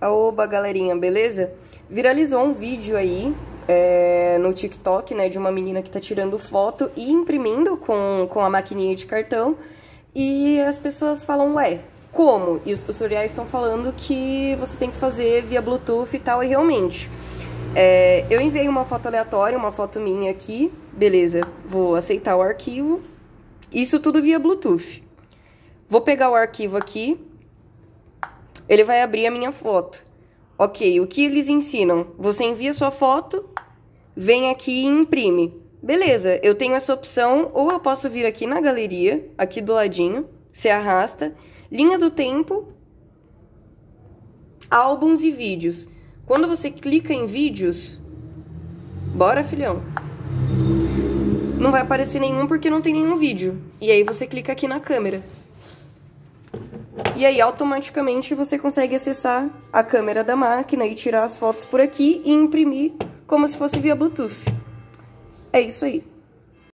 Oba, galerinha, beleza? Viralizou um vídeo aí no TikTok, né, de uma menina que tá tirando foto e imprimindo com a maquininha de cartão. E as pessoas falam, ué, como? E os tutoriais estão falando que você tem que fazer via Bluetooth e tal, e realmente. Eu enviei uma foto aleatória, uma foto minha aqui, beleza, vou aceitar o arquivo. Isso tudo via Bluetooth. Vou pegar o arquivo aqui, ele vai abrir a minha foto. Ok, o que eles ensinam? Você envia sua foto, vem aqui e imprime. Beleza, eu tenho essa opção, ou eu posso vir aqui na galeria, aqui do ladinho, você arrasta, linha do tempo, álbuns e vídeos. Quando você clica em vídeos, bora, filhão, não vai aparecer nenhum porque não tem nenhum vídeo. E aí você clica aqui na câmera. E aí automaticamente você consegue acessar a câmera da máquina e tirar as fotos por aqui e imprimir como se fosse via Bluetooth. É isso aí.